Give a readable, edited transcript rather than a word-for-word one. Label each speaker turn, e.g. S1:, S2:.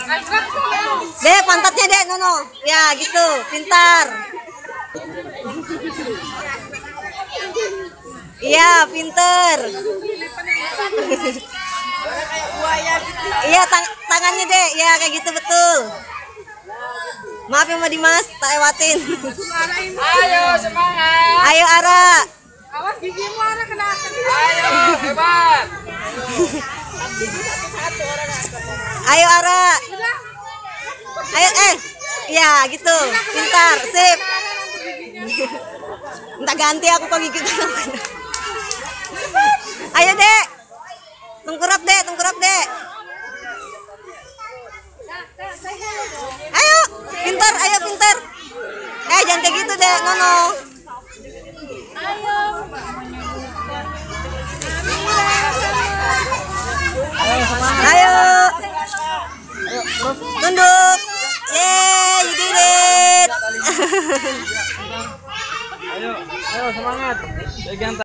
S1: Dek, pantatnya dek, Nono. Ya, gitu, pintar. Iya, pinter. Iya, tangannya dek, ya kayak gitu betul. Maaf ya Mbak Dimas, tak lewatin.
S2: Ayo semangat.
S1: Ayo Ara.
S3: Awas gigimu Ara kena.
S2: Ayo hebat.
S1: Ayo Ara. Ayo ya gitu, pintar, sip. Minta ganti aku kok gigi. Ayo dek, tengkurap dek, tengkurap dek. Ayo, pintar, ayo pintar. Jangan kayak gitu dek, Nono. Ayo. Tunduk. Yeay, you did it.
S2: Ayo semangat.